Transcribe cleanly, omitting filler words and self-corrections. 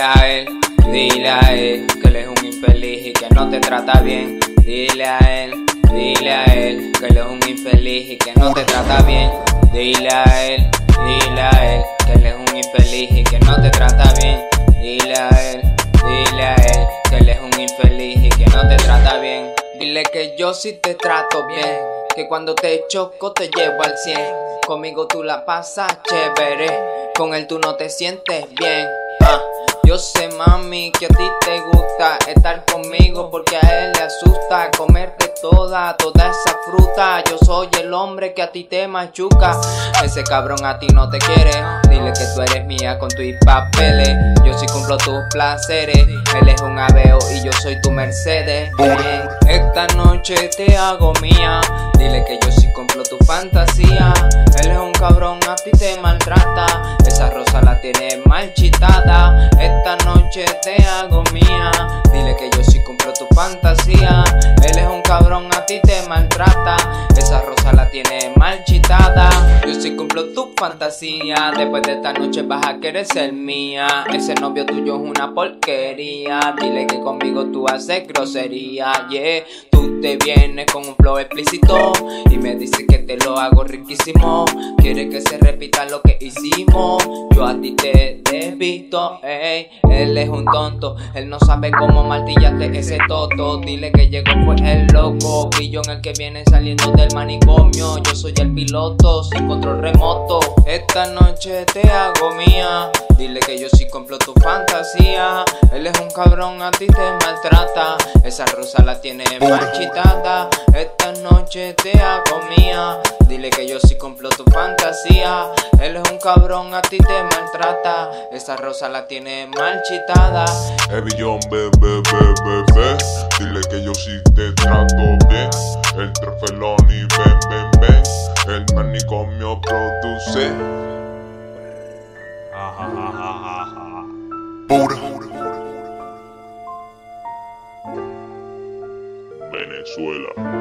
dile a él que él es un infeliz y que no te trata bien. Dile a él que él es un infeliz y que no te trata bien. Dile a él que él es un infeliz y que no te trata bien. Dile a él que él es un infeliz y que no te trata bien. Dile que yo sí te trato bien, que cuando te choco te llevo al 100. Conmigo tú la pasas chévere, con él tú no te sientes bien. Yo sé, mami, que a ti te gusta estar conmigo, porque a él le asusta comerte toda esa fruta. Yo soy el hombre que a ti te machuca. Ese cabrón a ti no te quiere. Dile que tú eres mía con tus papeles. Yo sí cumplo tus placeres. Él es un Aveo y yo soy tu Mercedes. Bien, esta noche te hago mía. Dile que yo sí cumplo tu fantasía. Él es un cabrón, a ti te maltrata. Esa rosa la tiene marchitada. Esta noche te hago mía. Dile que yo sí cumplo tu fantasía. Él es un cabrón, a ti te maltrata. Esa rosa la tiene marchitada. Yo sí cumplo tu fantasía. Después de esta noche vas a querer ser mía. Ese novio tuyo es una porquería. Dile que conmigo tú haces grosería. Yeah, tú te vienes con un flow explícito y me dices que te lo hago riquísimo. Quiere que se repita lo que hicimos. Yo a ti te despisto, ey. Él es un tonto, él no sabe cómo martillarte ese toto. Dile que llegó fue el loco, brillo en el que viene saliendo del manicomio. Yo soy el piloto sin control remoto. Esta noche te hago mía. Dile que yo sí cumplo tu fantasía. Él es un cabrón, a ti te maltrata. Esa rosa la tiene marchitada. Esta noche te hago mía. Dile que yo sí cumplo tu fantasía. Él es un cabrón, a ti te maltrata. Esa rosa la tiene marchitada. Billón, bebé. Dile que yo sí te trato bien. El Trefelón y ven. El manicomio produce. Pura Venezuela.